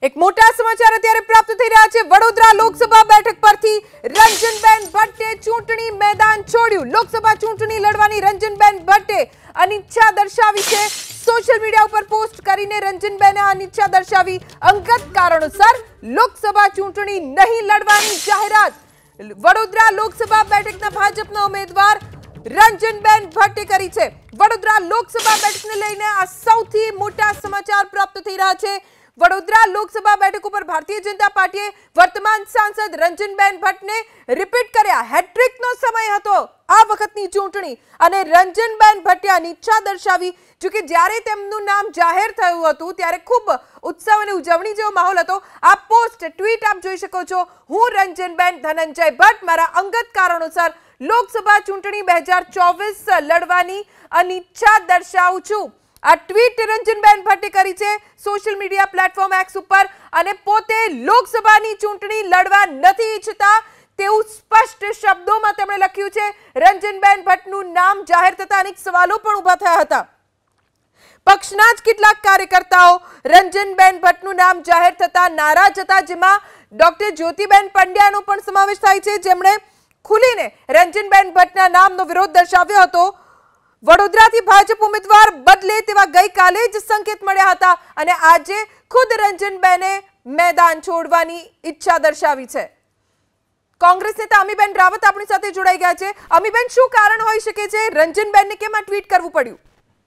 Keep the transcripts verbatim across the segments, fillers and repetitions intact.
એક મોટા સમાચાર અત્યારે પ્રાપ્ત થઈ રહ્યા છે। વડોદરા લોકસભા બેઠક પરથી રંજનબેન ભટ્ટે ચૂંટણી મેદાન છોડ્યું। લોકસભા ચૂંટણી લડવાની રંજનબેન ભટ્ટે અનિચ્છા દર્શાવી છે। સોશિયલ મીડિયા ઉપર પોસ્ટ કરીને રંજનબેને અનિચ્છા દર્શાવી। અંગત કારણોસર લોકસભા ચૂંટણી નહીં લડવાની જાહેરાત વડોદરા લોકસભા બેઠકના ભાજપના ઉમેદવાર રંજનબેન ભટ્ટે કરી છે। વડોદરા લોકસભા બેઠકને લઈને આ સૌથી મોટા સમાચાર પ્રાપ્ત થઈ રહ્યા છે। વડોદરા લોકસભા બેઠક ઉપર ભારતીય જનતા પાર્ટીએ વર્તમાન સાંસદ રંજનબેન ભટ્ટને રિપીટ કર્યા। હેટ્રિકનો સમય હતો આ વખતની ચૂંટણી અને રંજનબેન ભટ્ટે અનિચ્છા દર્શાવી। જો કે જ્યારે તેમનું નામ જાહેર થયું હતું ત્યારે ખૂબ ઉત્સવ અને ઉજવણી જેવો માહોલ હતો। આ પોસ્ટ ટ્વીટ આપ જોઈ શકો છો। હું રંજનબેન ધનંજય ભટ્ટ મારા અંગત કારણોસર લોકસભા ચૂંટણી બે હજાર ચોવીસ લડવાની અનિચ્છા દર્શાવું છું। આ ટ્વીટ રંજનબેન ભટ્ટે કરી છે સોશિયલ મીડિયા પ્લેટફોર્મ એક્સ ઉપર અને પોતે લોકસભાની ચૂંટણી લડવા નથી ઈચ્છતા તેવું સ્પષ્ટ શબ્દોમાં તેમણે લખ્યું છે। રંજનબેન ભટ્ટનું નામ જાહેર થતા અનેક સવાલો પણ ઊભા થયા હતા। પક્ષના જ કેટલાક કાર્યકર્તાઓ રંજનબેન ભટ્ટનું નામ જાહેર થતા નારાજ હતા, જેમાં ડોક્ટર જ્યોતિબેન પંડ્યાનો પણ સમાવેશ થાય છે, જેમણે ખુલીને રંજનબેન ભટ્ટના નામનો વિરોધ દર્શાવ્યો હતો। વડોદરાથી ભાજપ ઉમેદવાર બદલે તેવા ગઈકાલે જ સંકેત મળ્યા હતા અને આજે ખુદ રંજનબેને મેદાન છોડવાની ઈચ્છા દર્શાવી છે। કોંગ્રેસ નેતા અમીબેન રાવત આપણી સાથે જોડાઈ ગયા છે। અમીબેન, શું કારણ હોઈ શકે છે રંજનબેનને કેમ આ ટ્વીટ કરવું પડ્યું?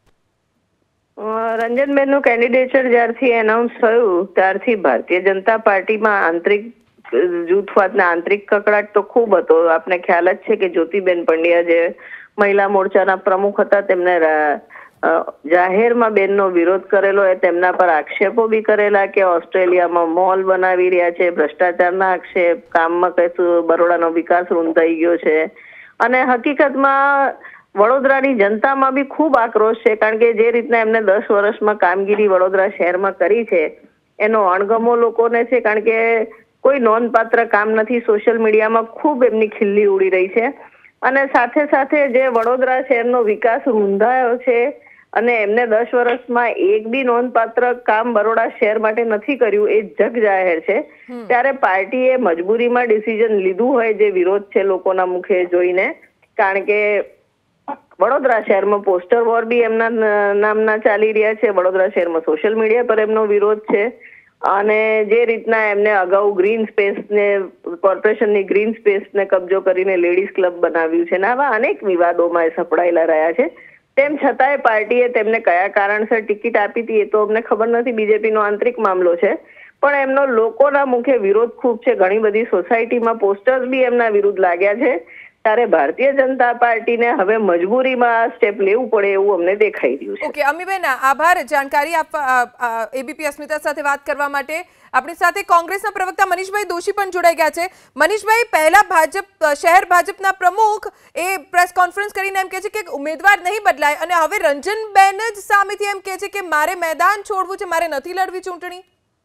રંજનબેનનું કેન્ડિડેચર જ્યારથી એનાઉન્સ થયું ત્યારથી ભારતીય જનતા પાર્ટીમાં આંતરિક જૂથવાદના આંતરિક કકડાટ તો ખૂબ હતો। આપને ખ્યાલ જ છે કે જ્યોતિબેન પંડ્યા જે મહિલા મોરચાના પ્રમુખ હતા તેમને જાહેરમાં બેનનો વિરોધ કરેલો, એ તેમના પર આક્ષેપો બી કરેલા કે ઓસ્ટ્રેલિયામાં મોલ બનાવી રહ્યા છે, ભ્રષ્ટાચારના આક્ષેપ, કામમાં કશું બરોડાનો વિકાસ રૂંધાઈ ગયો છે અને હકીકતમાં વડોદરાની જનતામાં બી ખૂબ આક્રોશ છે, કારણ કે જે રીતના એમને દસ વર્ષમાં કામગીરી વડોદરા શહેરમાં કરી છે એનો અણગમો લોકોને છે, કારણ કે કોઈ નોંધપાત્ર કામ નથી। સોશિયલ મીડિયામાં ખૂબ એમની ખિલ્લી ઉડી રહી છે અને સાથે સાથે જે વડોદરા શહેરનો વિકાસ રૂંધાયો છે અને એમને દસ વર્ષમાં એક બી નોંધપાત્ર કામ બરોડા શહેર માટે નથી કર્યું એ જગ જાહેર છે। ત્યારે પાર્ટીએ મજબૂરીમાં ડિસિઝન લીધું હોય જે વિરોધ છે લોકોના મુખે જોઈને, કારણ કે વડોદરા શહેરમાં પોસ્ટર વોર બી એમના નામના ચાલી રહ્યા છે, વડોદરા શહેરમાં સોશિયલ મીડિયા પર એમનો વિરોધ છે અને જે રીતના એમને અગાઉ ગ્રીન સ્પેસ ને કોર્પોરેશનની ગ્રીન સ્પેસ ને કબજો કરીને લેડીઝ ક્લબ બનાવ્યું છે ને આવા અનેક વિવાદોમાં એ સપડાયેલા રહ્યા છે। તેમ છતાંય પાર્ટીએ તેમને કયા કારણસર ટિકિટ આપી હતી એ તો અમને ખબર નથી, બીજેપીનો આંતરિક મામલો છે, પણ એમનો લોકોના મુખે વિરોધ ખૂબ છે। ઘણી બધી સોસાયટીમાં પોસ્ટર્સ બી એમના વિરુદ્ધ લાગ્યા છે। ત્યારે ભારતીય જનતા પાર્ટીને હવે મજબૂરીમાં સ્ટેપ લેવું પડે એવું અમને દેખાઈ રહ્યું છે। ઓકે અમીબેન, આભાર જાણકારી આપવા એબીપી અસ્મિતા સાથે વાત કરવા માટે। આપણી સાથે કોંગ્રેસના પ્રવક્તા મનીષભાઈ દોશી પણ જોડાઈ ગયા છે। મનીષભાઈ, પહેલા ભાજપ શહેર ભાજપના પ્રમુખ એ પ્રેસ કોન્ફરન્સ કરીને એમ કહે છે કે ઉમેદવાર નહીં બદલાય અને હવે રંજનબેન જ સામેથી એમ કહે છે કે મારે મેદાન છોડવું છે, મારે નથી લડવી ચૂંટણી।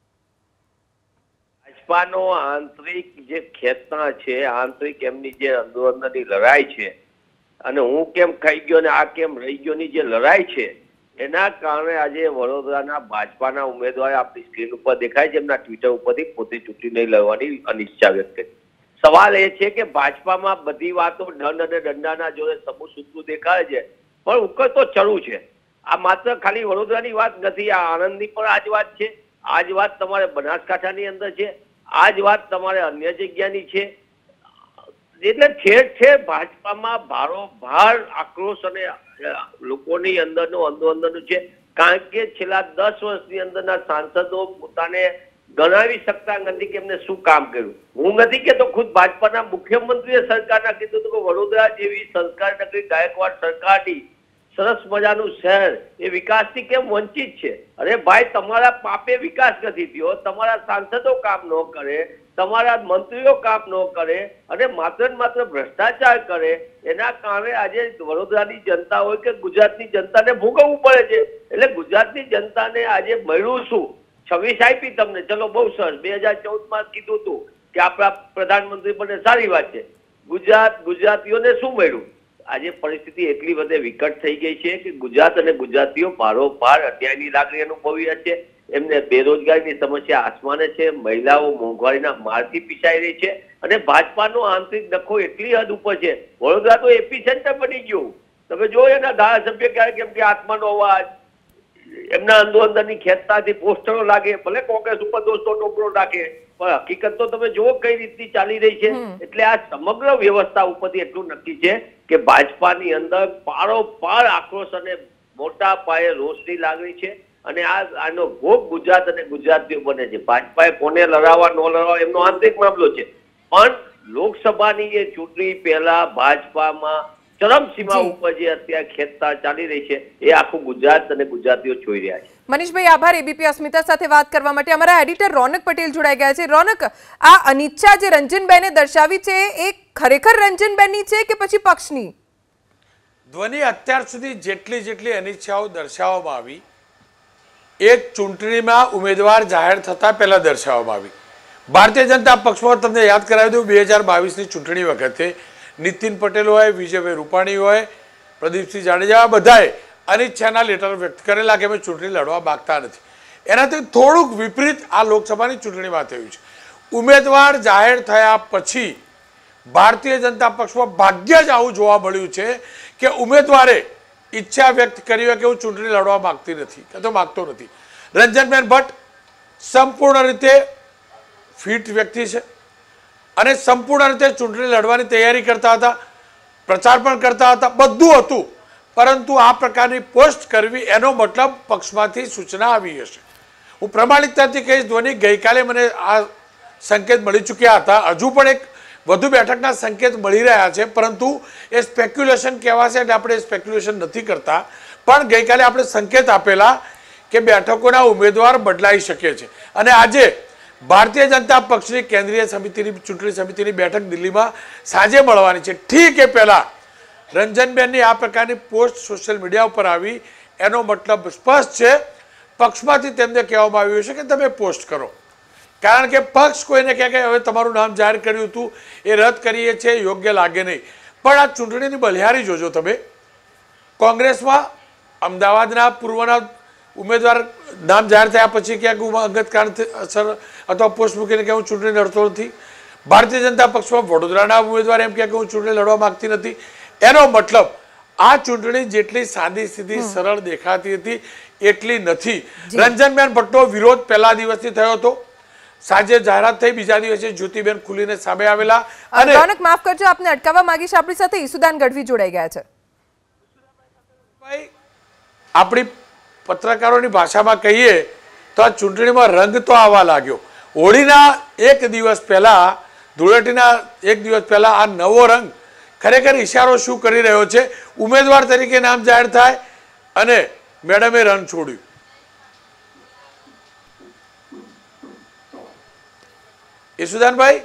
ભાજપાનો આંતરિક જે ખેતના છે, આંતરિક એમની જે અંદર અંદરની લડાઈ છે અને હું કેમ ખાઈ ગયો ને આ કેમ રહી ગયો ની જે લડાઈ છે એના કારણે આજે વડોદરાના ભાજપાના ઉમેદવારે આપણી સ્ક્રીન ઉપર દેખાય છે એમના ટ્વિટર ઉપરથી પોતે ચૂંટણી લડવાની અનિચ્છા વ્યક્ત કરી। સવાલ એ છે કે ભાજપામાં બધી વાતો દંડ અને દંડાના જોડે સમૂહ સૂત્રું દેખાય છે પણ ઉકેલ તો ચડવું છે। આ માત્ર ખાલી વડોદરાની વાત નથી, આ આણંદની પણ આ જ વાત છે, આ જ વાત તમારે બનાસકાંઠાની અંદર છે, આ જ વાત તમારે અન્ય જગ્યાની છે। એટલે ઠેર ઠેર ભાજપામાં ભારોભાર આક્રોશ અને લોકોની અંદરનો અંદરો અંદરનું છે, કારણ કે છેલ્લા દસ વર્ષની અંદરના સાંસદો પોતાને ગણાવી શકતા નથી કે એમને શું કામ કર્યું। હું નથી કેતો, ખુદ ભાજપાના મુખ્યમંત્રીએ સરકારના કીધું હતું કે વડોદરા જેવી સંસ્કાર નગરી ગાયકવાડ સરકારની સરસ મજાનું શહેર એ વિકાસથી કેમ વંચિત છે। અરે ભાઈ, તમારા પાપે વિકાસ નથી થયો, તમારા સાંસદો કામ ન કરે, તમારા મંત્રીઓ કામ ન કરે અને માત્ર ને માત્ર ભ્રષ્ટાચાર કરે, એના કારણે આજે વડોદરાની જનતા હોય કે ગુજરાતની જનતાને ભોગવવું પડે છે। એટલે ગુજરાતની જનતાને આજે મળ્યું શું? છવ્વીસ આપી તમને, ચલો બહુ સરસ, બે હજાર ચૌદ માં કીધું હતું કે આપણા પ્રધાનમંત્રી બને, સારી વાત છે। ગુજરાત ગુજરાતીઓને શું મળ્યું? આજે પરિસ્થિતિ એટલી બધે વિકટ થઈ ગઈ છે કે ગુજરાત અને ગુજરાતીઓ ભારોભાર અન્યાયની લાગણી અનુભવી રહ્યા છે। એમને બેરોજગારીની સમસ્યા આસમાને છે, મહિલાઓ મોંઘવારીના મારથી પીસાઈ રહી છે અને ભાજપાનો આંતરિક નખો એટલી હદ ઉપર છે. વડોદરા તો એપી સેન્ટર બની ગયું. તમે જો એના ધારાસભ્ય ક્યારેક કેમ કે આત્માનો અવાજ, એમના અંદરો અંદરની ખેંચતાથી પોસ્ટરો લાગે, ભલે કોંગ્રેસ ઉપર દોસ્તો ટોપરો નાખે, પણ હકીકત તો તમે જુઓ કઈ રીતની ચાલી રહી છે. એટલે આ સમગ્ર વ્યવસ્થા ઉપરથી એટલું નક્કી છે કે ભાજપાની અંદર પારોપાર આક્રોશ અને મોટા પાયે રોષની લાગણી છે અને આ આનો ભોગ ગુજરાત અને ગુજરાતીઓ બને છે. ભાજપાએ કોને લડાવવા ન લડાવવા એમનો આંતરિક મામલો છે, પણ લોકસભાની એ ચૂંટણી પહેલા ભાજપામાં ચરમસીમા ઉપર જે અત્યારે ખેંચતા ચાલી રહી છે એ આખું ગુજરાત અને ગુજરાતીઓ જોઈ રહ્યા છે. મનીષભાઈ આભાર એબીપી અસ્મિતા સાથે વાત કરવા માટે. અમારા એડિટર રોનક પટેલ જોડાઈ ગયા છે. રોનક, આ અનિચ્છા જે રંજનબેને દર્શાવી છે એ ખરેખર રંજનબેનની છે કે પછી પક્ષની? ધ્વનિ, અત્યાર સુધી જેટલી જેટલી અનિચ્છાઓ દર્શાવવામાં આવી એ ચૂંટણીમાં ઉમેદવાર જાહેર થતા પહેલા દર્શાવવામાં આવી. ભારતીય જનતા પક્ષમાં તમને યાદ કરાવી દઉં, બે હજાર બાવીસની ચૂંટણી વખતે નીતિન પટેલ હોય, વિજયભાઈ રૂપાણી હોય, પ્રદીપસિંહ જાડેજા, બધાએ અનિચ્છાના લેટર વ્યક્ત કરેલા કે અમે ચૂંટણી લડવા માંગતા નથી. એનાથી થોડુંક વિપરીત આ લોકસભાની ચૂંટણીમાં થયું છે. ઉમેદવાર જાહેર થયા પછી ભારતીય જનતા પક્ષમાં ભાગ્ય જ આવું જોવા મળ્યું છે કે ઉમેદવારે ઈચ્છા વ્યક્ત કરી હોય કે હું ચૂંટણી લડવા માંગતી નથી કે તો માંગતો નથી. રંજનબેન ભટ્ટ સંપૂર્ણ રીતે ફિટ વ્યક્તિ છે અને સંપૂર્ણ રીતે ચૂંટણી લડવાની તૈયારી કરતા હતા, પ્રચાર પણ કરતા હતા, બધું હતું. પરંતુ આ પ્રકારની પોસ્ટ કરવી એનો મતલબ પક્ષમાંથી સૂચના આવી હશે. હું પ્રમાણિકતાથી કહીશ, ધ્વનિ, ગઈકાલે મને આ સંકેત મળી ચૂક્યા હતા, હજુ પણ એક વધુ બેઠકના સંકેત મળી રહ્યા છે, પરંતુ એ સ્પેક્યુલેશન કહેવાશે એટલે આપણે સ્પેક્યુલેશન નથી કરતા. પણ ગઈકાલે આપણે સંકેત આપેલા કે બેઠકોના ઉમેદવાર બદલાઈ શકે છે અને આજે ભારતીય જનતા પક્ષની કેન્દ્રીય સમિતિની ચૂંટણી સમિતિની બેઠક દિલ્હીમાં સાંજે મળવાની છે. ઠીક એ પહેલા રંજનબેનની આ પ્રકારની પોસ્ટ સોશિયલ મીડિયા ઉપર આવી એનો મતલબ સ્પષ્ટ છે, પક્ષમાંથી તેમને કહેવામાં આવ્યું છે કે તમે પોસ્ટ કરો. કારણ કે પક્ષ કોઈને કહે કે હવે તમારું નામ જાહેર કર્યું હતું એ રદ કરીએ છીએ, યોગ્ય લાગે નહીં. પણ આ ચૂંટણીની બલિહારી જોજો તમે. કોંગ્રેસમાં અમદાવાદના પૂર્વના ઉમેદવાર નામ જાહેર થયા પછી ક્યાંક હું અંગત કારણસર અથવા પોસ્ટ મૂકીને કે હું ચૂંટણી લડતો નથી. ભારતીય જનતા પક્ષમાં વડોદરાના ઉમેદવાર એમ કહે કે હું ચૂંટણી લડવા માંગતી નથી. એનો મતલબ આ ચૂંટણી જેટલી સાદી સીધી સરળ દેખાતી હતી એટલી નથી. રંજનબેન ભટ્ટનો વિરોધ પહેલા દિવસથી થયો હતો, સાંજે જાહેરાત થઈ, બીજા દિવસે જ્યોતિબેન ખુલીને સામે આવેલા. અને રોનક, માફ કરજો, આપને અટકાવવા માંગીશ, આપણી સાથે ઈસુદાન ગઢવી જોડાઈ ગયા છે. ભાઈ, આપણી પત્રકારોની ભાષામાં કહીએ તો આ ચૂંટણીમાં રંગ તો આવવા લાગ્યો. હોળીના એક દિવસ પહેલા, ધૂળેટીના એક દિવસ પહેલા આ નવો રંગ ખરેખર ઇશારો શું કરી રહ્યો છે? ઉમેદવાર તરીકે નામ જાહેર થાય અને મેડમે રન છોડ્યું. ઈસુદાનભાઈ,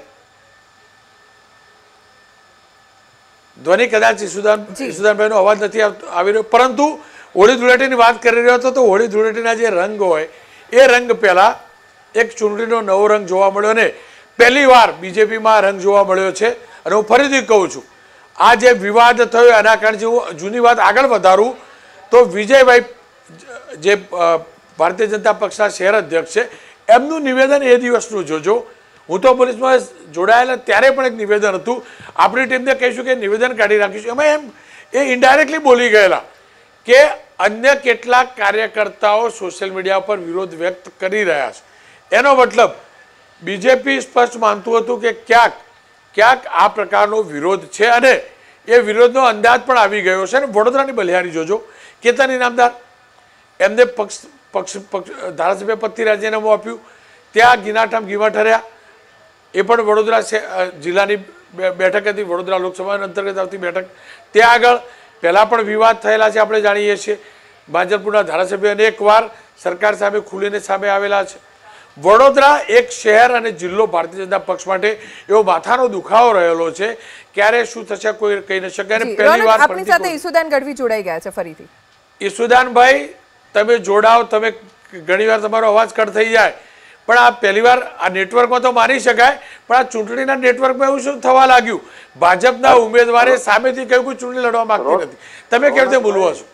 ધ્વનિ કદાચ ઈસુદાન ઈસુદાનભાઈ નો અવાજ નથી આવી રહ્યો, પરંતુ હોળી ધૂળેટીની વાત કરી રહ્યો હતો તો હોળી ધૂળેટીના જે રંગ હોય એ રંગ પહેલા એક ચૂંટણીનો નવો રંગ જોવા મળ્યો અને પહેલી વાર બીજેપીમાં રંગ જોવા મળ્યો છે. અને હું ફરીથી કહું છું, આ જે વિવાદ થયો એના કારણે હું જૂની વાત આગળ વધારું તો વિજયભાઈ જે ભારતીય જનતા પક્ષના શહેર અધ્યક્ષ છે એમનું નિવેદન એ દિવસનું જોજો. હું તો પોલીસમાં જોડાયેલા ત્યારે પણ એક નિવેદન હતું, આપણી ટીમને કહીશું કે નિવેદન કાઢી રાખીશું. એમાં એમ એ ઇનડાયરેક્ટલી બોલી ગયેલા કે અન્ય કેટલાક કાર્યકર્તાઓ સોશિયલ મીડિયા પર વિરોધ વ્યક્ત કરી રહ્યા છે. એનો મતલબ બીજેપી સ્પષ્ટ માનતું હતું કે ક્યાંક ક્યાંક આ પ્રકારનો વિરોધ છે અને એ વિરોધનો અંદાજ પણ આવી ગયો છે. અને વડોદરાની બલિહારી જોજો, કેતન ઇનામદાર એમને પક્ષ પક્ષ પક્ષ ધારાસભ્ય પદથી રાજીનામું આપ્યું, ત્યાં ગીનાઠામ ગીવા ઠર્યા. એ પણ વડોદરા જિલ્લાની બેઠક હતી, વડોદરા લોકસભા અંતર્ગત આવતી બેઠક. ત્યાં આગળ પહેલાં પણ વિવાદ થયેલા છે, આપણે જાણીએ છીએ. માંજલપુરના ધારાસભ્ય અનેકવાર સરકાર સામે ખુલીને સામે આવેલા છે. વડોદરા એક શહેર અને જિલ્લો ભારતીય જનતા પક્ષ માટે એવો માથાનો દુખાવો રહેલો છે, ક્યારે શું થશે કોઈ કહી ન શકે. અને પહેલી વાર આપણી સાથે ઈસુદાન ગઢવી જોડાઈ ગયા છે ફરીથી. ઈસુદાનભાઈ, તમે જોડાઓ, તમે ઘણીવાર તમારો અવાજ કટ થઈ જાય, પણ આ પહેલી વાર આ નેટવર્કમાં તો માની શકાય, પણ આ ચૂંટણીના નેટવર્કમાં એવું શું થવા લાગ્યું? ભાજપના ઉમેદવારે સામેથી કહ્યું કે ચૂંટણી લડવા માંગતી નથી. તમે કેવી રીતે બોલવો છો?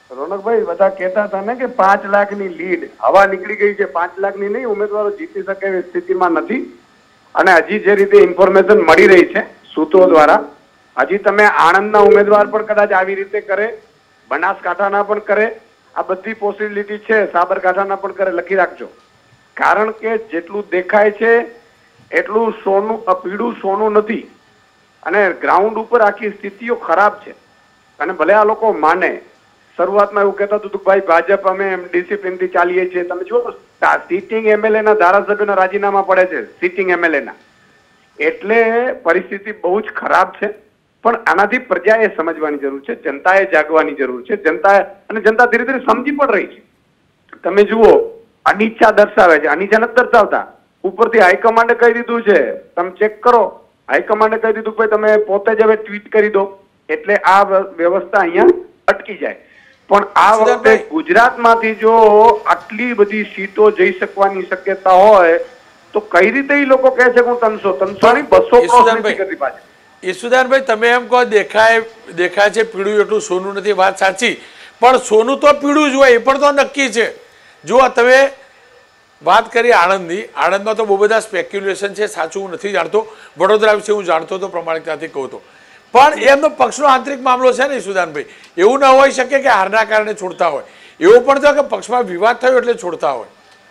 રોનકભાઈ બધા કહેતા હતા ને કે પાંચ લાખની લીડ હવા નીકળી ગઈ છે, પાંચ લાખની નહીં, ઉમેદવારો જીતી શકે એવી સ્થિતિમાં નથી. અને હજી જે રીતે ઇન્ફોર્મેશન મળી રહી છે સૂત્રો દ્વારા, હજી તમે આણંદના ઉમેદવાર પણ કદાચ આવી રીતે કરે, બનાસકાંઠાના પણ કરે, આ બધી પોસિબિલિટી છે, સાબરકાંઠાના પણ કરે, લખી રાખજો. કારણ કે જેટલું દેખાય છે એટલું સોનું પીળું સોનું નથી, અને ગ્રાઉન્ડ ઉપર આખી સ્થિતિઓ ખરાબ છે. અને ભલે આ લોકો માને, શરૂઆતમાં એવું કહેતા હતું કે ભાઈ ભાજપ અમે ડિસિપ્લિનથી ચાલીએ છીએ, તમે જુઓ સિટિંગ એમએલએ ના ધારાસભ્યોના રાજીનામા પડે છે, સિટિંગ એમએલએ ના. એટલે પરિસ્થિતિ બહુ જ ખરાબ છે. પણ આનાથી પ્રજાએ સમજવાની જરૂર છે, જનતાએ જાગવાની જરૂર છે, જનતા અને જનતા ધીરે ધીરે સમજી પણ રહી છે. તમે જુઓ અનિચ્છા દર્શાવે છે, અનિચ્છા નથી દર્શાવતા, ઉપરથી હાઈકમાન્ડે કહી દીધું છે, તમે ચેક કરો, હાઈકમાન્ડે કહી દીધું કે તમે પોતે જ હવે ટ્વીટ કરી દો, એટલે આ વ્યવસ્થા અહીંયા અટકી જાય. પણ આ વખતે ગુજરાતમાંથી જો આટલી બધી સીટો જઈ શકવાની શક્યતા હોય તો કઈ રીતે એ લોકો કહે છે કે હું ત્રણસો ત્રણસો ની બસો ક્રોસ નથી કરતી પાછી. ઈસુદાનભાઈ તમે એમ કહો દેખાય દેખાય છે પીળું એટલું સોનું નથી, વાત સાચી, પણ સોનું તો પીળું જ હોય એ પણ તો નક્કી છે. જુઓ તમે વાત કરી આણંદની, આણંદમાં તો બહુ બધા સ્પેક્યુલેશન છે, સાચું હું નથી જાણતો, વડોદરા વિશે હું જાણતો તો પ્રમાણિકતાથી કહું તો, પણ એમનો પક્ષનો આંતરિક મામલો છે ને ઈસુદાનભાઈ, એવું ન હોઈ શકે કે હારના કારણે છોડતા હોય, એવું પણ તો કે પક્ષમાં વિવાદ થયો એટલે છોડતા હોય.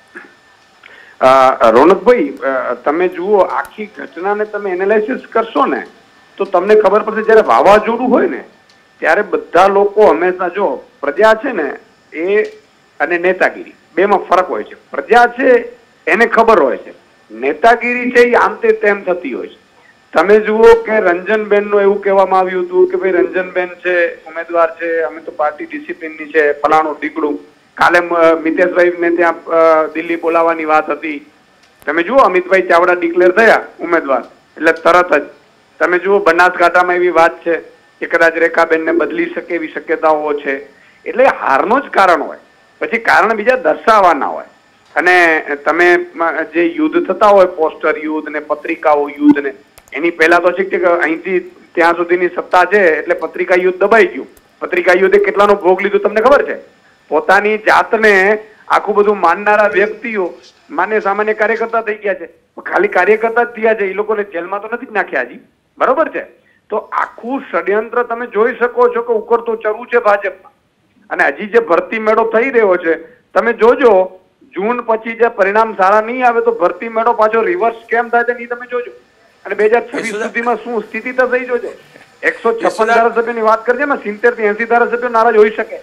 રોનકભાઈ તમે જુઓ આખી ઘટનાને તમે એનાલિસિસ કરશો ને તો તમને ખબર પડશે, જયારે વાવાઝોડું હોય ને ત્યારે બધા લોકો હંમેશા, જો પ્રજા છે ને એ અને નેતાગીરી બેમાં ફરક હોય છે. પ્રજા છે એને ખબર હોય છે, નેતાગીરી છે એ આમ તે તેમ થતી હોય છે. તમે જુઓ કે રંજનબેન નું એવું કહેવામાં આવ્યું હતું કે ભાઈ રંજનબેન છે ઉમેદવાર છે, અમે તો પાર્ટી ડિસિપ્લિનની છે, ફલાણું ડીકડું. કાલે મિતેશભાઈ ને ત્યાં દિલ્હી બોલાવવાની વાત હતી. તમે જુઓ અમિતભાઈ ચાવડા ડિક્લેર થયા ઉમેદવાર એટલે તરત જ. તમે જુઓ બનાસકાંઠામાં એવી વાત છે કે કદાચ રેખાબેન ને બદલી શકે એવી શક્યતાઓ છે. એટલે હારનો જ કારણ હોય, પછી કારણ બીજા દર્શાવવાના હોય. અને તમે જે યુદ્ધ થતા હોય, પોસ્ટર યુદ્ધ ને પત્રિકાઓ યુદ્ધ ને, એની પહેલા તો છે કે અહીંથી ત્યાં સુધીની સત્તા છે એટલે પત્રિકા યુદ્ધ દબાઈ ગયું. પત્રિકા યુદ્ધે કેટલાનો ભોગ લીધું તમને ખબર છે? પોતાની જાતને આખું બધું માનનારા વ્યક્તિઓ માન્ય સામાન્ય કાર્યકર્તા થઈ ગયા છે, ખાલી કાર્યકર્તા જ થયા છે, એ લોકોને જેલમાં તો નથી જ નાખ્યા હજી, બરોબર છે? તો આખું ષડયંત્ર તમે જોઈ શકો છો કે ઉકળતું ચરવું છે ભાજપમાં. અને હજી જે ભરતી મેળો થઈ રહ્યો છે, તમે જોજો જૂન પછી જે પરિણામ સારા નહીં આવે તો ભરતી મેળો પાછો રિવર્સ કેમ થાય છે એ તમે જોજો. અને બે હજાર છવ્વીસ સુધીમાં શું સ્થિતિ તો થઈ જોજો. એકસો છપ્પન ધારાસભ્યોની વાત કરજે ને, સિત્તેર થી એસી ધારાસભ્યો નારાજ હોઈ શકે.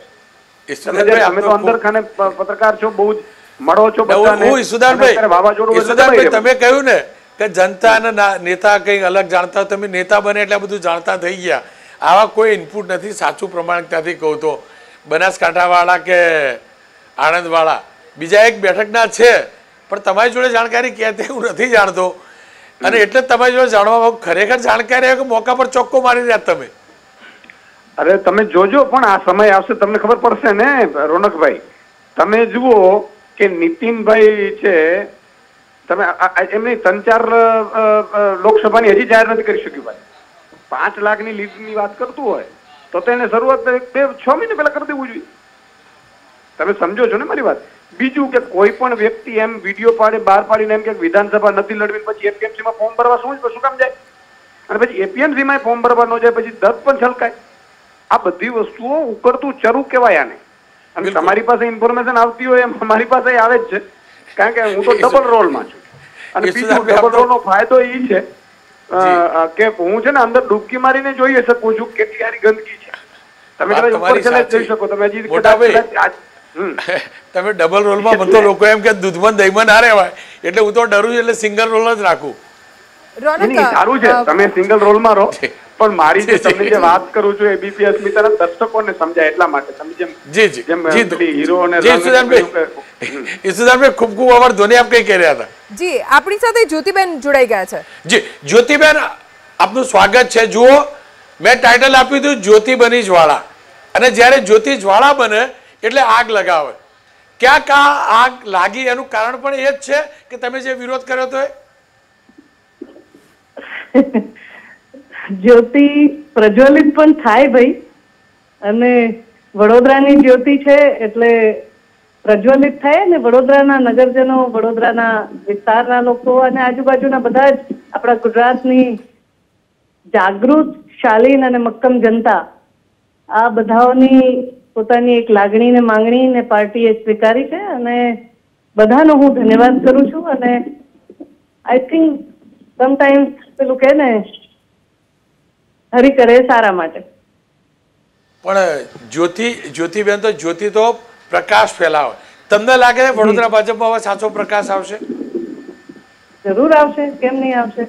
તમે તો અંદર ખાને પત્રકાર છો, બહુ જ મળો છો બધાને. ઈસુદાનભાઈ તમે કહ્યું ને કે જનતા અને નેતા કંઈક અલગ જાણતા, તમે નેતા બને એટલે બધું જાણતા થઈ ગયા. આવા કોઈ ઇનપુટ નથી, સાચું પ્રમાણિકતાથી કહું તો. બનાસકાંઠાવાળા કે આણંદવાળા બીજા એક બેઠકના છે, પણ તમારી જોડે જાણકારી ક્યાંથી હું નથી જાણતો. અને એટલે તમારી જોડે જાણવા ખરેખર જાણકારી આવે કે મોકા પર ચોખ્ખો મારી રહ્યા તમે. અરે તમે જોજો, પણ આ સમય આવશે તમને ખબર પડશે ને રોનકભાઈ. તમે જુઓ કે નીતિનભાઈ છે, તમે એમની ત્રણ ચાર લોકસભાની હજી જાહેર નથી કરી શક્યું ભાઈ. પાંચ લાખની લીડની વાત કરતું હોય તો તેને શરૂઆત બે છ મહિને પહેલા કરી દેવું જોઈએ. તમે સમજો છો ને મારી વાત? બીજું કે કોઈ પણ વ્યક્તિ એમ વિડીયો પાડે બહાર પાડીને એમ કે વિધાનસભા નથી લડવી, પછી એપીએમસી માં ફોર્મ ભરવા શું શું કામ જાય? અને પછી એપીએમસી માં ફોર્મ ભરવા ન જાય, પછી દસ પણ છલકાય. આ બધી વસ્તુઓ ઉકળતું ચરું કહેવાય આને. અને તમારી પાસે ઇન્ફોર્મેશન આવતી હોય એમ અમારી પાસે આવે જ છે, કારણ કે હું તો ડબલ રોલમાં છું. અને બીજું ડબલ રોલ નો ફાયદો એ છે કે હું છે ને અંદર ડૂબકી મારીને જોઈ શકું છું કેટલી સારી ગંદકી છે. તમે કદાચ ઉપર છેલ્લે જોઈ શકો. તમે હજી તમે ડબલ રોલમાં બધો લોકો એમ કે દૂધમાં દહીંમાં ના રહેવાય, એટલે હું તો ડરું એટલે સિંગલ રોલ જ રાખું. સારું છે તમે સિંગલ રોલમાં રહો, પણ મારી જે તમને જે વાત કરું છું એબીપી અસ્મિતા દર્શકોને સમજાય એટલા માટે. તમે જેમ જી જી જેમ હીરો અને ઈસુદાનભાઈ ખૂબ ખૂબ આભાર. ધોની આપ કઈ કહી રહ્યા હતા? જી આપણી સાથે જ્યોતિબેન જોડાઈ ગયા છે. જી જ્યોતિબેન આપનું સ્વાગત છે. જુઓ મેં ટાઇટલ આપ્યું હતું જ્યોતિ બની જ્વાળા, અને જ્યારે જ્યોતિ જ્વાળા બને એટલે આગ લગાવે. ક્યાંક આ આગ લાગી એનું કારણ પણ એ જ છે કે તમે જે વિરોધ કર્યો હતો એ? જ્યોતિ પ્રજ્વલિત પણ થાય ભાઈ, અને વડોદરાની જ્યોતિ છે એટલે પ્રજ્વલિત થાય ને વડોદરાના નગરજનો, વડોદરાના વિસ્તારના લોકો અને આજુબાજુના બધા જ આપણા ગુજરાતની જાગૃત, શાલીન અને મક્કમ જનતા આ બધાઓની પોતાની એક લાગણી ને માંગણી ને પાર્ટીએ સ્વીકારી છે અને બધાનો હું ધન્યવાદ કરું છું. અને આઈ થિંક સમટાઈમ્સ પેલું કહે ને હરી કરે સારા માટે. પણ જ્યોતિ જ્યોતિબેન તો જ્યોતિ તો પ્રકાશ ફેલાવે. તમને લાગે છે વડોદરા ભાજપમાં હવે સાચો પ્રકાશ આવશે? જરૂર આવશે, કેમ નહીં આવશે.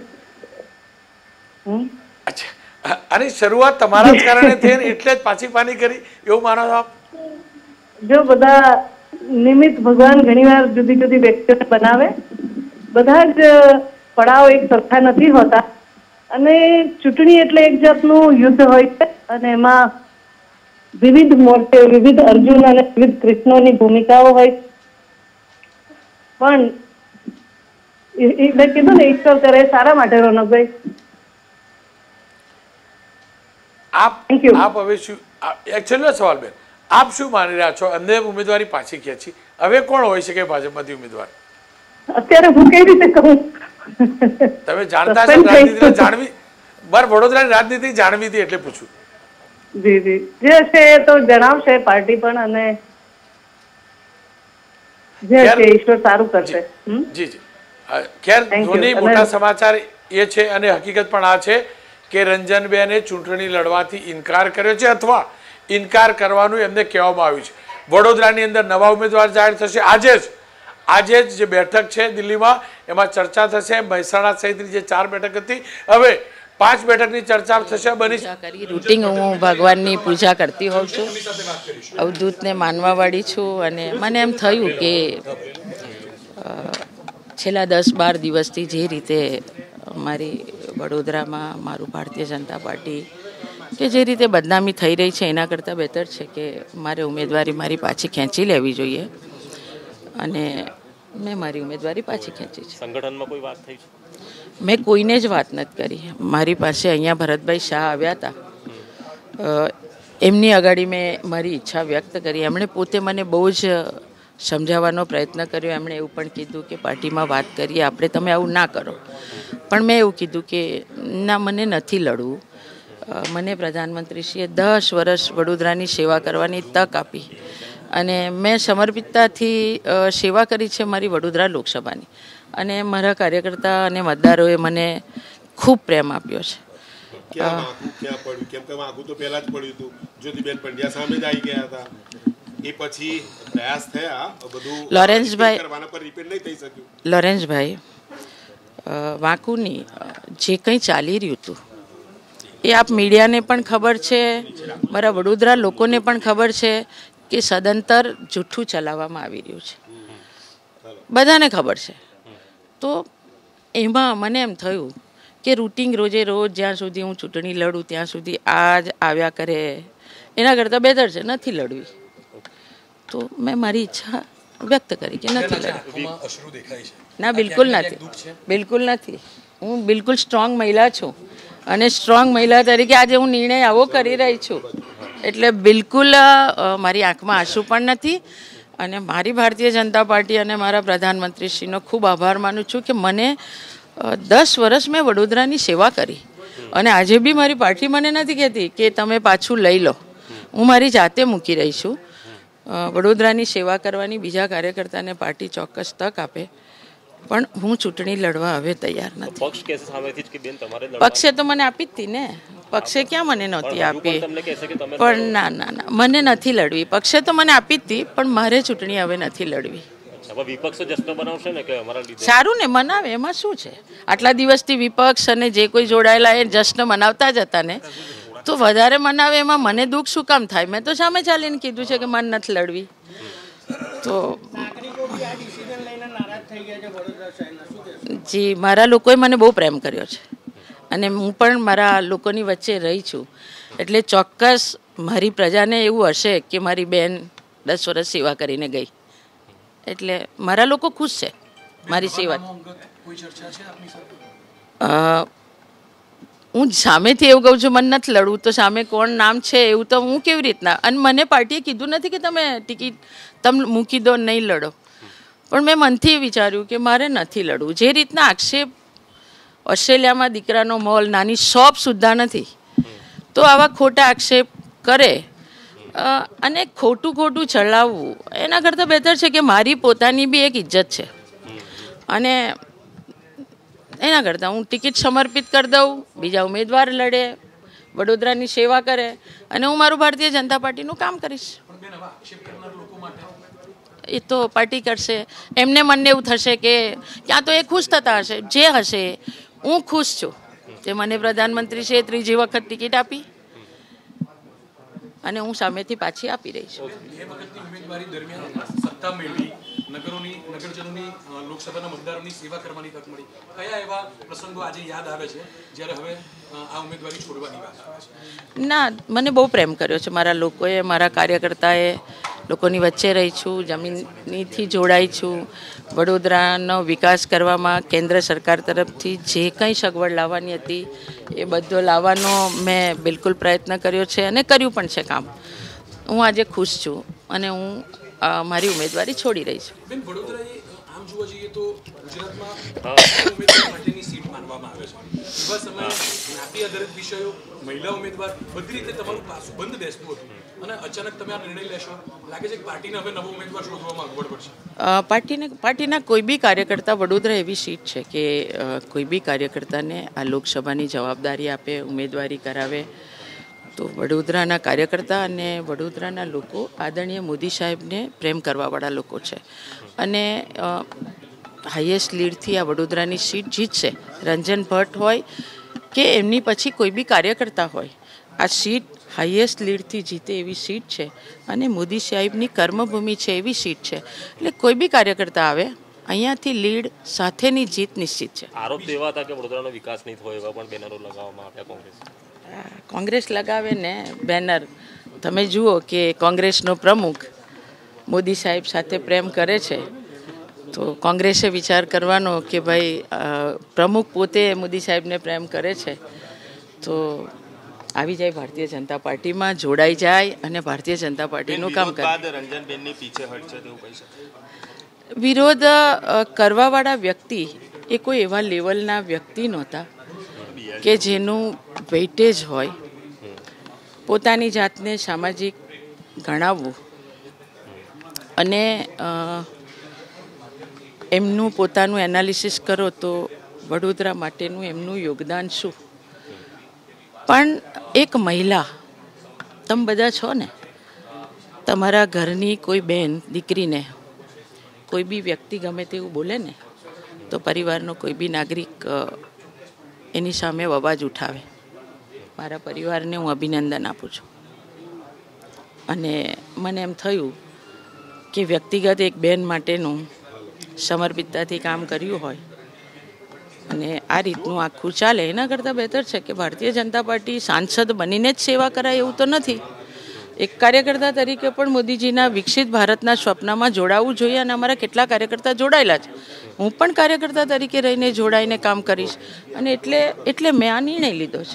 અચ્છા, આની શરૂઆત તમારા જ કારણે થઈ એટલે જ પાછી પાની કરી એવું માનો છો આપ? જો બધા નિમિત્ત ભગવાન ઘણીવાર જુદી જુદી વ્યક્તિઓને બનાવે. બધા જ પડાવ એક સરખા નથી હોતા અને ચૂંટણી એટલે એક જાતનું યુદ્ધ હોય છે અને એમાં વિવિધ મોરચે, વિવિધ અર્જુન અને વિવિધ કૃષ્ણોની ભૂમિકાઓ હોય. પણ મેં કીધું ને ઈશ્વર કરે સારા માટે રોનકભાઈ. આપ આપ હવે શું એક છેલ્લો સવાલ બેન, આપ શું માની રહ્યા છો? અંદર ઉમેદવારી પાછી ખેંચી, હવે કોણ હોઈ શકે ભાજપમાંથી ઉમેદવાર? અત્યારે હું કઈ રીતે કહું? તમે જાણતા છો રાજનીતિ જાણવી, બર વડોદરાની રાજનીતિ જાણવી હતી એટલે પૂછું. જી જી જે છે એ તો જણાવશે પાર્ટી પણ અને જે છે ઈશ્વર સારું કરશે. જી જી ખેર ધોની મોટા સમાચાર એ છે અને હકીકત પણ આ છે કે રંજનબેને ચૂંટણી લડવાથી ઇનકાર કર્યો છે અથવા ઇનકાર કરવાનું એમને કહેવામાં આવ્યું છે. વડોદરાની અંદર નવા ઉમેદવાર જાહેર થશે આજે જ. આજે જ જે બેઠક છે દિલ્હીમાં એમાં ચર્ચા થશે. મહેસાણા સહિતની જે ચાર બેઠક હતી હવે પાંચ બેઠકની ચર્ચા થશે. બની કરી રૂટિંગ હું ભગવાનની પૂજા કરતી હોઉં છું, અવધૂતને માનવાવાળી છું અને મને એમ થયું કે છેલ્લા દસ બાર દિવસથી જે રીતે મારી વડોદરામાં મારું ભારતીય જનતા પાર્ટી કે જે રીતે બદનામી થઈ રહી છે એના કરતાં બહેતર છે કે મારે ઉમેદવારી મારી પાછી ખેંચી લેવી જોઈએ અને મેં મારી ઉમેદવારી પાછી ખેંચી છે. સંગઠનમાં કોઈ વાત થઈ છે? મેં કોઈને જ વાત નથી કરી. મારી પાસે અહીંયા ભરતભાઈ શાહ આવ્યા હતા, એમની આગળ મેં મારી ઈચ્છા વ્યક્ત કરી. એમણે પોતે મને બહુ જ સમજાવવાનો પ્રયત્ન કર્યો. એમણે એવું પણ કીધું કે પાર્ટીમાં વાત કરીએ આપણે, તમે આવું ના કરો. પણ મેં એવું કીધું કે ના, મને નથી લડવું. મને પ્રધાનમંત્રીશ્રીએ દસ વર્ષ વડોદરાની સેવા કરવાની તક આપી અને મેં સમર્પિતતાથી સેવા કરી છે મારી વડોદરા લોકસભાની અને મારા કાર્યકર્તા અને મતદારોએ મને ખૂબ પ્રેમ આપ્યો છે. લોરેન્સભાઈ લોરેન્સભાઈ વાંકુની જે કંઈ ચાલી રહ્યું હતું એ આપ મીડિયાને પણ ખબર છે, મારા વડોદરા લોકોને પણ ખબર છે કે સદંતર જૂઠું ચલાવવામાં આવી રહ્યું છે, બધાને ખબર છે. તો એમાં મને એમ થયું કે રૂટિંગ રોજે રોજ જ્યાં સુધી હું ચૂંટણી લડું ત્યાં સુધી આ જ આવ્યા કરે, એના કરતાં બેટર છે નથી લડવી. તો મેં મારી ઈચ્છા વ્યક્ત કરી કે નથી લડવી. ના, બિલકુલ નથી, બિલકુલ નથી. હું બિલકુલ સ્ટ્રોંગ મહિલા છું અને સ્ટ્રોંગ મહિલા તરીકે આજે હું નિર્ણય આવો કરી રહી છું. એટલે બિલકુલ મારી આંખમાં આંસુ પણ નથી અને મારી ભારતીય જનતા પાર્ટી અને મારા પ્રધાનમંત્રીશ્રીનો ખૂબ આભાર માનું છું કે મને દસ વર્ષ મેં વડોદરાની સેવા કરી અને આજે બી મારી પાર્ટી મને નથી કહેતી કે તમે પાછું લઈ લો. હું મારી જાતે મૂકી રહી છું. વડોદરાની સેવા કરવાની બીજા કાર્યકર્તાને પાર્ટી ચોક્કસ તક આપે, પણ હું ચૂંટણી લડવા હવે તૈયાર નથી. પક્ષે તો મને આપી જ હતી ને, પક્ષે ક્યાં મને નહોતી આપી? પણ ના ના ના મને નથી લડવી. પક્ષે તો મને આપી જ હતી પણ મારે ચૂંટણી હવે નથી લડવી. સારું ને, મનાવે, એમાં શું છે? આટલા દિવસથી વિપક્ષ અને જે કોઈ જોડાયેલા એ જશ્ન મનાવતા જ હતા ને, તો વધારે મનાવે એમાં મને દુઃખ શું કામ થાય? મેં તો સામે ચાલીને કીધું છે કે મને નથી લડવી. તો જી, મારા લોકોએ મને બહુ પ્રેમ કર્યો છે અને હું પણ મારા લોકોની વચ્ચે રહી છું. એટલે ચોક્કસ મારી પ્રજાને એવું હશે કે મારી બેન દસ વર્ષ સેવા કરીને ગઈ, એટલે મારા લોકો ખુશ છે મારી સેવા. હું સામેથી એવું કહું છું મને નથી લડવું, તો સામે કોણ નામ છે એવું તો હું કેવી રીતના? અને મને પાર્ટીએ કીધું નથી કે તમે ટિકિટ તમે મૂકી દો, નહીં લડો, પણ મેં મનથી વિચાર્યું કે મારે નથી લડવું. જે રીતના આક્ષેપ ઓસ્ટ્રેલિયામાં દીકરાનો મોલ નાની શોપ સુદ્ધા નથી, તો આવા ખોટા આક્ષેપ કરે અને ખોટું ખોટું ચલાવવું એના કરતાં બહેતર છે કે મારી પોતાની બી એક ઇજ્જત છે, અને એના કરતાં હું ટિકિટ સમર્પિત કરી દઉં, બીજા ઉમેદવાર લડે, વડોદરાની સેવા કરે, અને હું મારું ભારતીય જનતા પાર્ટીનું કામ કરીશ. એ તો પાર્ટી કરશે. એમને મનને એવું થશે કે ક્યાં તો એ ખુશ થતા હશે, જે હશે હું ખુશ છું કે મને પ્રધાનમંત્રી છે ત્રીજી વખત ટિકિટ આપી, અને હું સામેથી પાછી આપી રહી છું. નગરોની નગરજનોની લોકસભાના મતદારોની સેવા કરવાની તક મળી. કયા એવા પ્રસંગો આજે યાદ આવે છે જ્યારે હવે આ ઉમેદવારી છોડવાની વાત આવે છે? ના, મને બહુ પ્રેમ કર્યો છે મારા લોકોએ, મારા કાર્યકર્તાએ. લોકોની વચ્ચે રહી છું, જમીનીથી જોડાઈ છું. વડોદરાનો વિકાસ કરવામાં કેન્દ્ર સરકાર તરફથી જે કંઈ સગવડ લાવવાની હતી એ બધો લાવવાનો મેં બિલકુલ પ્રયત્ન કર્યો છે, અને કર્યું પણ છે કામ. હું આજે ખુશ છું, અને હું મારી ઉમેદવારી છોડી રહી છું. બેન, વડોદરાએ આમ જોવા જઈએ તો ગુજરાતમાં ઉમેદવાર માટેની સીટ માનવામાં આવે છે. એવા સમયે જ્ઞાતિ આધારિત વિષયો, મહિલા ઉમેદવાર, બધી રીતે તમારું પાસું બંધ બેસતું હતું, અને અચાનક તમે આ નિર્ણય લેશો, લાગે છે કે પાર્ટીને હવે નવો ઉમેદવાર શોધવામાં અગવડ પડશે? પાર્ટીને પાર્ટીના કોઈ બી કાર્યકર્તા, વડોદરા એવી સીટ છે કે કોઈ બી કાર્યકર્તાને આ લોકસભાની જવાબદારી આપે, ઉમેદવારી કરાવે, તો વડોદરાના કાર્યકર્તા અને વડોદરાના લોકો આદરણીય મોદી સાહેબને પ્રેમ કરવાવાળા લોકો છે, અને હાઈએસ્ટ લીડથી આ વડોદરાની સીટ જીતશે. રંજન ભટ્ટ હોય કે એમની પછી કોઈ બી કાર્યકર્તા હોય, આ સીટ હાઈએસ્ટ લીડથી જીતે એવી સીટ છે, અને મોદી સાહેબની કર્મભૂમિ છે એવી સીટ છે. એટલે કોઈ બી કાર્યકર્તા આવે, અહીંયાથી લીડ સાથેની જીત નિશ્ચિત છે. આરોપ એવા હતા કે વડોદરાનો વિકાસ નહીં થયો, એવા પણ બેનરો લગાવવામાં આવ્યા કોંગ્રેસ કોંગ્રેસ લગાવે ને બેનર. તમે જુઓ કે કોંગ્રેસનો પ્રમુખ મોદી સાહેબ સાથે પ્રેમ કરે છે, તો કોંગ્રેસે વિચાર કરવાનો કે ભાઈ પ્રમુખ પોતે મોદી સાહેબને પ્રેમ કરે છે, તો આવી જાય ભારતીય જનતા પાર્ટીમાં, જોડાઈ જાય અને ભારતીય જનતા પાર્ટીનું કામ કરે. વિરોધ કરવાવાળા વ્યક્તિ એ કોઈ એવા લેવલના વ્યક્તિ નહોતા કે જેનું વેઇટેજ હોય. પોતાની જાતને સામાજિક ગણાવવું અને એમનું પોતાનું એનાલિસિસ કરો તો વડોદરા માટેનું એમનું યોગદાન શું. પણ એક મહિલા, તમે બધા છો ને, તમારા ઘરની કોઈ બેન દીકરીને કોઈ બી વ્યક્તિ ગમે તેવું બોલે ને, તો પરિવારનો કોઈ બી નાગરિક એની સામે અવાજ ઉઠાવે. મારા પરિવારને હું અભિનંદન આપું છું, અને મને એમ થયું કે વ્યક્તિગત એક બેન માટેનું સમર્પિતતાથી કામ કર્યું હોય, અને આ રીતનું આખું ચાલે, એના કરતાં બહેતર છે કે ભારતીય જનતા પાર્ટી સાંસદ બનીને જ સેવા કરાય એવું તો નથી. એક કાર્યકર્તા તરીકે પણ મોદીજીના વિકસિત ભારતના સ્વપ્નમાં જોડાવવું જોઈએ, અને અમારા કેટલા કાર્યકર્તા જોડાયેલા છે. હું પણ કાર્યકર્તા તરીકે રહીને જોડાઈને કામ કરીશ, અને એટલે એટલે મેં આ નિર્ણય લીધો છે.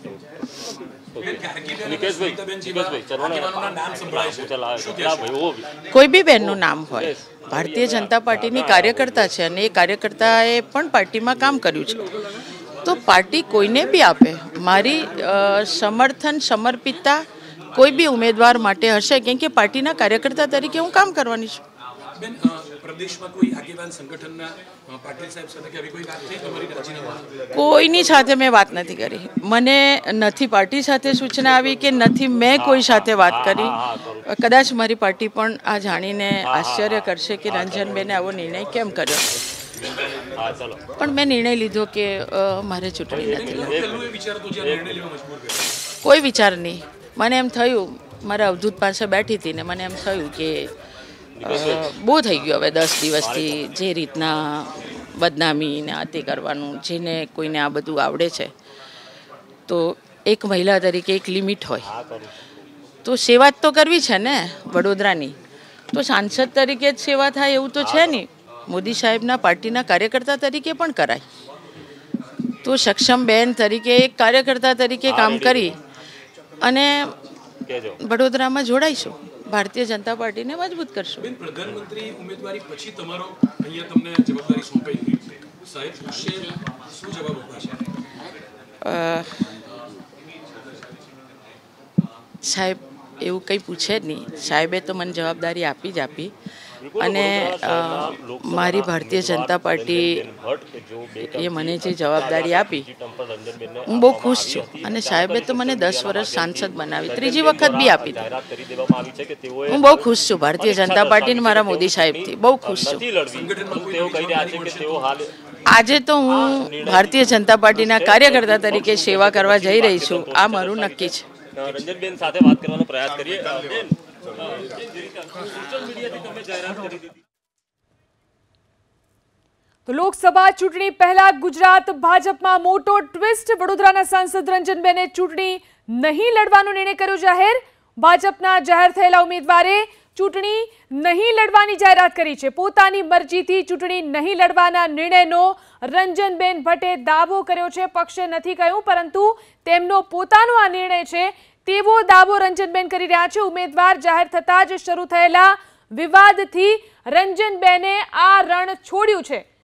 કોઈ બી બેનનું નામ હોય, ભારતીય જનતા પાર્ટીની કાર્યકર્તા છે, અને એ કાર્યકર્તાએ પણ પાર્ટીમાં કામ કર્યું છે, તો પાર્ટી કોઈને બી આપે. મારી સમર્થન સમર્પિતતા કોઈ બી ઉમેદવાર માટે હશે, કેમ કે પાર્ટીના કાર્યકર્તા તરીકે હું કામ કરવાની છું. બેન, પ્રદેશમાં કોઈ આગેવાન સંગઠનના પાટીલ સાહેબ સાથે કે આવી કોઈ વાત થઈ તમારી રાજીનામા? કોઈની સાથે મેં વાત નથી કરી. મને નથી પાર્ટી સાથે સૂચના આવી કે નથી મેં કોઈ સાથે વાત કરી. કદાચ મારી પાર્ટી પણ આ જાણીને આશ્ચર્ય કરશે કે રંજનબેને આવો નિર્ણય કેમ કર્યો, પણ મેં નિર્ણય લીધો કે મારે ચૂંટણી નથી લેવી. કોઈ વિચાર નહીં. મને એમ થયું, મારા અવધૂત પાસે બેઠી હતી ને મને એમ થયું કે બહુ થઈ ગયું હવે દસ દિવસથી જે રીતના બદનામી ને આતે કરવાનું, જેને કોઈને આ બધું આવડે છે, તો એક મહિલા તરીકે એક લિમિટ હોય, તો સેવા જ તો કરવી છે ને વડોદરાની. તો સાંસદ તરીકે જ સેવા થાય એવું તો છે નહીં, મોદી સાહેબના પાર્ટીના કાર્યકર્તા તરીકે પણ કરાય. તો સક્ષમ બેન તરીકે એક કાર્યકર્તા તરીકે કામ કરી અને વડોદરામાં જોડાઈશું, ભારતીય જનતા પાર્ટીને મજબૂત કરશું. બેન, પ્રધાનમંત્રી ઉમેદવારી પછી તમારો અહીંયા તમને જવાબદારી સોંપાઈ ગઈ છે, સાહેબ પૂછશે શું જવાબ અપાશે? સાહેબ એવું કંઈ પૂછે જ નહીં. સાહેબે તો મને જવાબદારી આપી જ આપી અને મારી ભારતીય જનતા પાર્ટી એ મને જે જવાબદારી આપી હું બહુ ખુશ છું અને સાહેબે તો મને દસ વર્ષ સાંસદ બનાવી, ત્રીજી વખત બી આપી હતી. હું બહુ ખુશ છું ભારતીય જનતા પાર્ટીને મારા મોદી સાહેબથી બહુ ખુશ છું. આજે તો હું ભારતીય જનતા પાર્ટીના કાર્યકર્તા તરીકે સેવા કરવા જઈ રહી છું, આ મારું નક્કી છે. રંજનબેન સાથે વાત કરવાનો પ્રયાસ કરીએ. તો લોકસભા ચૂંટણી પહેલા ગુજરાત ભાજપમાં મોટો ટ્વિસ્ટ. વડોદરાના સાંસદ રંજનબેને ચૂંટણી નહીં લડવાનો નિર્ણય કર્યો જાહેર. ભાજપના જાહેર થયેલા ઉમેદવારે ચૂંટણી નહીં લડવાની જાહેરાત કરી છે. પોતાની મરજીથી ચૂંટણી નહીં લડવાના નિર્ણયનો રંજનબેન ભટ્ટે દાવો કર્યો છે. પક્ષે નથી કહ્યું પરંતુ તેમનો પોતાનો આ નિર્ણય છે તેવો દાવો રંજનબેન કરી રહ્યા છે. ઉમેદવાર જાહેર થતાં જ શરૂ થયેલા વિવાદથી રંજનબેને આ રણ છોડ્યું છે.